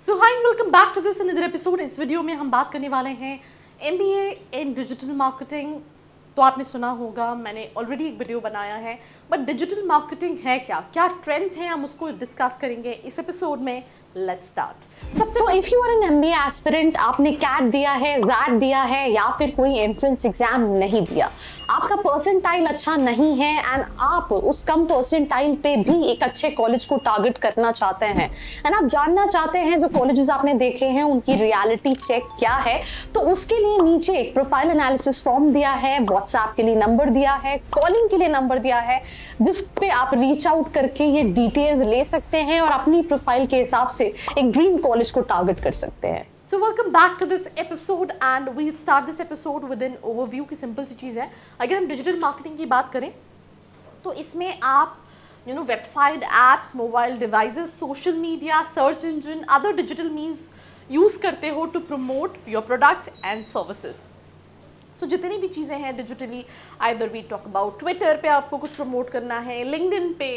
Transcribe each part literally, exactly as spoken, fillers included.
So hi, welcome back to this another episode. इस video में हम बात करने वाले हैं एमबीए इन डिजिटल मार्केटिंग। तो आपने सुना होगा, मैंने ऑलरेडी एक वीडियो बनाया है, बट डिजिटल मार्केटिंग है क्या, क्या ट्रेंड्स हैं, हम उसको डिस्कस करेंगे इस एपिसोड में। Let's start. So if you are an MBA aspirant, आपने कैट दिया है, जैट दिया है या फिर कोई एंट्रेंस एग्जाम नहीं दिया, आपका परसेंटाइल अच्छा नहीं है एंड आप उस कम परसेंटाइल पे भी एक अच्छे कॉलेज को टारगेट करना चाहते हैं एंड आप जानना चाहते हैं जो कॉलेजेस आपने देखे हैं उनकी रियलिटी चेक क्या है, तो उसके लिए नीचे एक प्रोफाइल एनालिसिस फॉर्म दिया है, व्हाट्सएप के लिए नंबर दिया है, कॉलिंग के लिए नंबर दिया है, जिस पे आप रीच आउट करके ये डिटेल्स ले सकते हैं और अपनी प्रोफाइल के हिसाब से एक ड्रीम कॉलेज को टारगेट कर सकते हैं। So welcome back to this episode and we'll start this episode with an overview की सिंपल सी चीज़ है। अगर हम डिजिटल मार्केटिंग की बात करें तो इसमें आप you know website, apps, mobile devices, social media, search engine, other digital means use करते हो to promote your products and services. So जितनी भी चीज़ें हैं digitally, either we talk about Twitter पे आपको कुछ प्रमोट करना है, लिंक्डइन पे,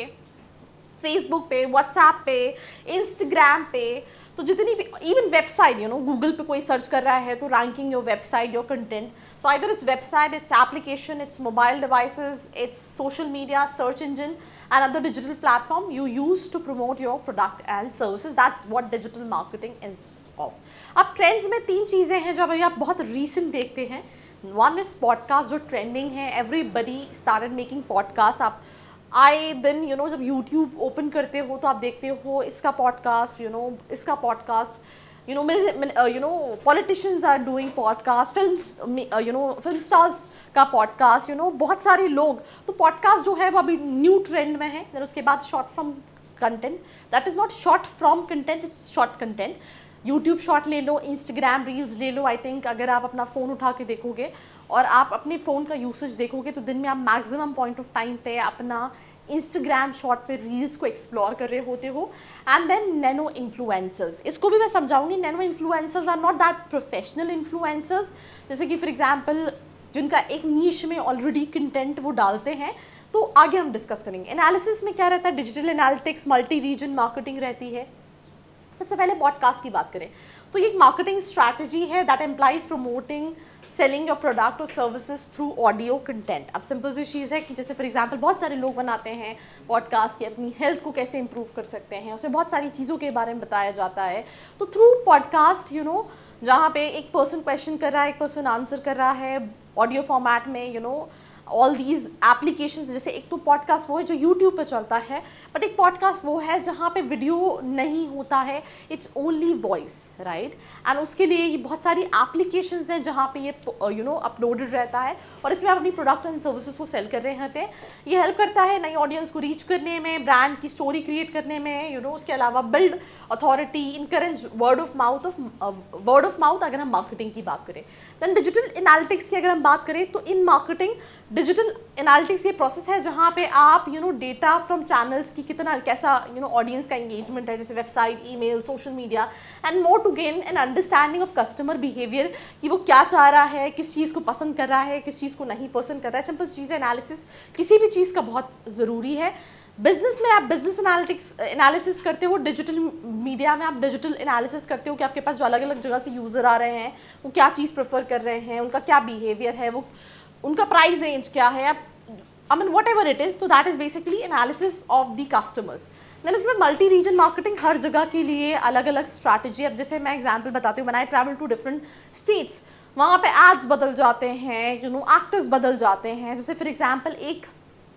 फेसबुक पे, व्हाट्सएप पे, इंस्टाग्राम पे, तो जितनी भी, even website, you know Google पे कोई सर्च कर रहा है तो ranking your website, your content, so either it's website, it's application, it's mobile devices, it's social media, search engine and other digital platform you use to promote your product and services. That's what digital marketing is of. अब trends में तीन चीज़ें हैं जो अभी आप बहुत recent देखते हैं। वन इज पॉडकास्ट, जो ट्रेंडिंग है, एवरीबडी स्टार्टेड मेकिंग पॉडकास्ट। आप आए दिन यू नो जब यूट्यूब ओपन करते हो तो आप देखते हो इसका पॉडकास्ट, यू नो इसका podcast, you know uh, you know politicians are doing podcast, films uh, you know film stars का podcast, you know बहुत सारे लोग, तो podcast जो है वो अभी न्यू ट्रेंड में है। फिर उसके बाद short form content, that is not short form content, it's short content. YouTube short ले लो, इंस्टाग्राम रील्स ले लो। आई थिंक अगर आप अपना फ़ोन उठा के देखोगे और आप अपने फ़ोन का यूसेज देखोगे तो दिन में आप मैक्सिमम पॉइंट ऑफ टाइम पे अपना इंस्टाग्राम शॉर्ट पे रील्स को एक्सप्लोर कर रहे होते हो। एंड देन नैनो इन्फ्लुएंसर्स, इसको भी मैं समझाऊंगी। Nano influencers are not that professional influencers, जैसे कि फॉर एग्जांपल जिनका एक नीश में ऑलरेडी कंटेंट वो डालते हैं, तो आगे हम डिस्कस करेंगे। एनालिसिस में क्या रहता है, digital analytics, multi region marketing रहती है। सबसे पहले पॉडकास्ट की बात करें तो ये एक मार्केटिंग स्ट्रैटेजी है that employs promoting selling your product और सर्विसेज थ्रू ऑडियो कंटेंट। अब सिंपल सी चीज़ है कि जैसे फॉर एग्जांपल बहुत सारे लोग बनाते हैं पॉडकास्ट की, अपनी हेल्थ को कैसे इंप्रूव कर सकते हैं, उसमें बहुत सारी चीज़ों के बारे में बताया जाता है। तो थ्रू पॉडकास्ट, यू नो जहाँ पे एक पर्सन क्वेश्चन कर रहा है, एक पर्सन आंसर कर रहा है ऑडियो फॉर्मेट में, you know all these applications, जैसे एक तो पॉडकास्ट वो है जो यूट्यूब पे चलता है, बट एक पॉडकास्ट वो है जहाँ पे वीडियो नहीं होता है, it's only voice, right. And उसके लिए ये बहुत सारी एप्लीकेशंस हैं जहाँ पे ये यू नो अपलोडेड रहता है और इसमें आप अपनी प्रोडक्ट एंड सर्विसेज को सेल कर रहे होते हैं। ये हेल्प करता है नई ऑडियंस को रीच करने में, ब्रांड की स्टोरी क्रिएट करने में, यू नो उसके अलावा build authority, encourage word of mouth of word of mouth अगर हम मार्केटिंग की बात करें। देन डिजिटल एनालिटिक्स की अगर हम बात करें तो इन मार्केटिंग डिजिटल एनालिटिक्स ये प्रोसेस है जहाँ पे आप you know data from channels की कितना कैसा यू नो ऑडियंस का एंगेजमेंट है, जैसे website, email, social media, and more to gain an understanding of customer behaviour, कि वो क्या चाह रहा है, किस चीज़ को पसंद कर रहा है, किस चीज़ को नहीं पसंद कर रहा है। सिंपल चीज़ है, एनालिसिस किसी भी चीज़ का बहुत ज़रूरी है। बिजनेस में आप बिजनेस एनालिटिक्स एनालिसिस करते हो, डिजिटल मीडिया में आप डिजिटल एनालिसिस करते हो कि आपके पास जो अलग अलग जगह से यूज़र आ रहे हैं वो क्या चीज़ प्रेफर कर रहे हैं, उनका क्या बिहेवियर है, वो उनका प्राइस रेंज क्या है, I mean whatever it is. तो that is basically analysis of the customers. Then इसमें मल्टी रीजन मार्केटिंग, हर जगह के लिए अलग अलग स्ट्रैटेजी। अब जैसे मैं एग्जांपल बताती हूँ, बनाए ट्रैवल टू डिफरेंट स्टेट्स, वहाँ पे एड्स बदल जाते हैं, यू नो एक्टर्स बदल जाते हैं। जैसे फॉर एग्जांपल एक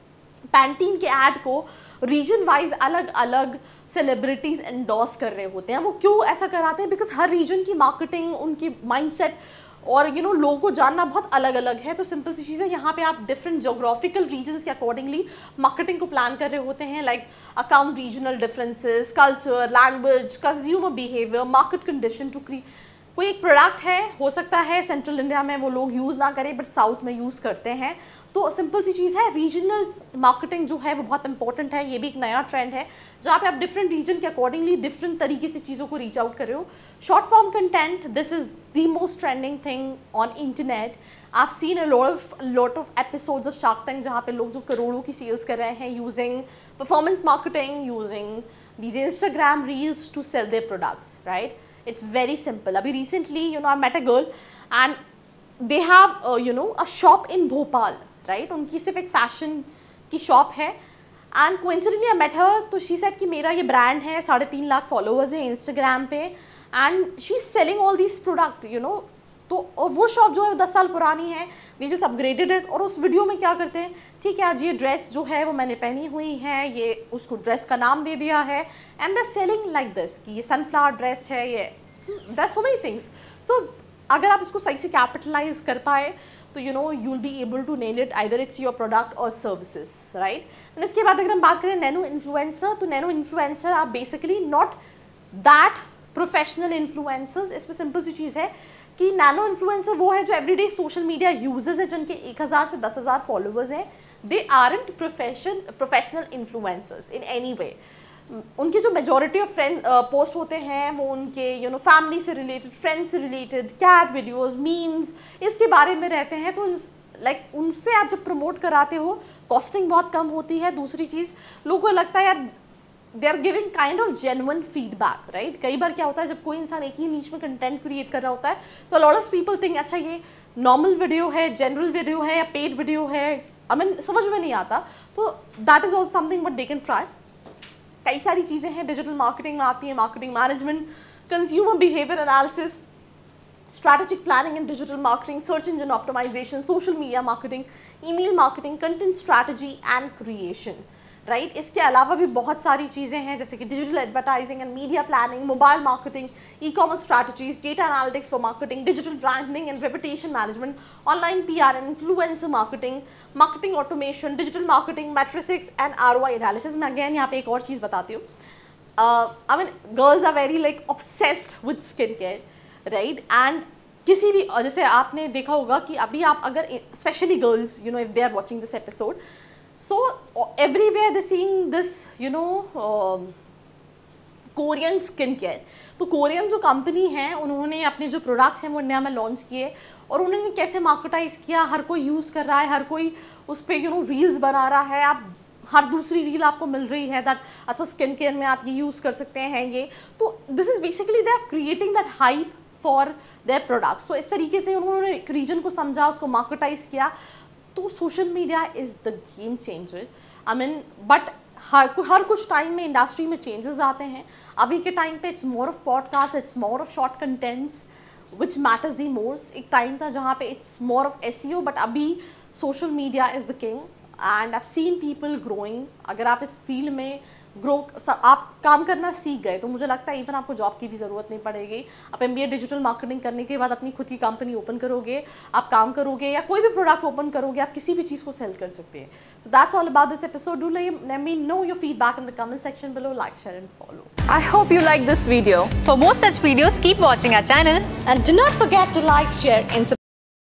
पैंटीन के ऐड को रीजन वाइज अलग अलग सेलिब्रिटीज़ एंडोर्स कर रहे होते हैं। वो क्यों ऐसा कराते हैं, बिकॉज हर रीजन की मार्केटिंग, उनकी माइंडसेट और यू नो लोगों को जानना बहुत अलग अलग है। तो सिंपल सी चीज़ है, यहाँ पे आप डिफरेंट जोग्राफिकल रीजन्स के अकॉर्डिंगली मार्केटिंग को प्लान कर रहे होते हैं, like account regional differences, culture, language, consumer behaviour, market condition to create. कोई एक प्रोडक्ट है, हो सकता है सेंट्रल इंडिया में वो लोग यूज़ ना करें बट साउथ में यूज़ करते हैं। तो सिंपल सी चीज़ है, रीजनल मार्केटिंग जो है वो बहुत इंपॉर्टेंट है। ये भी एक नया ट्रेंड है जहाँ पे आप डिफरेंट रीजन के अकॉर्डिंगली डिफरेंट तरीके से चीज़ों को रीच आउट कर रहे हो। Short form content, this is the most trending thing on internet. I've seen a lot of a lot of episodes of Shark Tank जहाँ पे लोग जो करोड़ों की सेल्स कर रहे हैं using performance marketing, using these Instagram reels to sell their products, right? It's very simple. Abhi recently, you know, I met a girl and they have, uh, you know, a shop in Bhopal, right? उनकी सिर्फ एक fashion की shop है and coincidentally I met her, तो she said कि मेरा ये brand है, साढ़े तीन लाख followers हैं Instagram पे and she's selling all these product, you know. तो और वो शॉप जो है दस साल पुरानी है, वी जस्ट अपग्रेडेड इट। और उस वीडियो में क्या करते हैं, ठीक है आज ये ड्रेस जो है वो मैंने पहनी हुई है, ये उसको ड्रेस का नाम दे दिया है and they selling like this कि ये सनफ्लावर ड्रेस है, ये that's so many things. So अगर आप इसको सही से कैपिटलाइज कर पाए तो you know you will be able to nail it, either it's your product और सर्विसेज, राइट। एंड इसके बाद अगर हम बात करें नैनो इन्फ्लुएंसर, तो नैनो इन्फ्लुएंसर आप basically not that professional influencers. इसमें सिंपल सी चीज़ है कि नैनो इन्फ्लुएंसर वो है जो एवरीडे सोशल मीडिया यूजर्स है, जिनके एक हज़ार से दस हज़ार फॉलोअर्स हैं। They aren't profession professional influencers in any way. उनके जो मेजॉरिटी ऑफ फ्रेंड पोस्ट होते हैं वो उनके यू नो फैमिली से रिलेटेड, फ्रेंड्स से रिलेटेड, कैट वीडियोस, मीम्स, इसके बारे में रहते हैं। तो लाइक like, उनसे आप जब प्रमोट कराते हो कॉस्टिंग बहुत कम होती है। दूसरी चीज़ लोगों को लगता है यार they are giving kind of genuine feedback, right. कई बार क्या होता है जब कोई इंसान एक ही नीच में कंटेंट क्रिएट कर रहा होता है तो लॉट ऑफ पीपल थिंक अच्छा ये नॉर्मल वीडियो है, जनरल वीडियो है या पेड वीडियो है, आई मीन समझ में नहीं आता। तो that is also something but they can try. कई सारी चीज़ें हैं डिजिटल मार्केटिंग में आती हैं, marketing management, consumer behaviour analysis, strategic planning and digital marketing, search engine optimisation, social media marketing, email marketing, content strategy and creation, right right? इसके अलावा भी बहुत सारी चीज़ें हैं जैसे कि digital advertising and media planning, mobile marketing, e commerce strategies, data analytics for marketing, digital branding and reputation management, online PR and influencer marketing, marketing automation, digital marketing, metrics and ROI analysis. मैं again यहाँ पे एक और चीज़ बताती हूँ, I mean girls are very like obsessed with skin care, right. And किसी भी जैसे आपने देखा होगा कि अभी आप अगर specially girls you know if they are watching this episode, so everywhere they're seeing this you know uh, Korean skincare। तो कोरियन जो कंपनी है उन्होंने अपने जो प्रोडक्ट्स हैं वो इंडिया में लॉन्च किए और उन्होंने कैसे मार्केटाइज किया, हर कोई यूज़ कर रहा है, हर कोई उस पर यू नो रील्स बना रहा है। आप हर दूसरी रील आपको मिल रही है दैट अच्छा स्किन केयर में आप ये यूज़ कर सकते हैं ये। तो this is basically they are creating that hype for their products. So इस तरीके से उन्होंने एक रीजन को समझा, उसको मार्केटाइज किया। तो social media is the game changer, I mean but हर हर कुछ टाइम में इंडस्ट्री में चेंजेस आते हैं। अभी के टाइम पे it's more of podcast, it's more of short contents which matters the most. एक टाइम था जहाँ पे it's more of SEO, but अभी social media is the king and I seen people growing. अगर आप इस फील्ड में ग्रो आप काम करना सीख गए तो मुझे लगता है इवन आपको जॉब की भी ज़रूरत नहीं पड़ेगी। आप एमबीए डिजिटल मार्केटिंग करने के बाद अपनी खुद की कंपनी ओपन करोगे, आप काम करोगे या कोई भी प्रोडक्ट ओपन करोगे, आप किसी भी चीज़ को सेल कर सकते हैं। So that's all about this episode. Do let me know your feedback in the comment section below, like, share and follow. I hope you like this video. For more such videos, keep watching our channel. And do not forget to like, share and subscribe.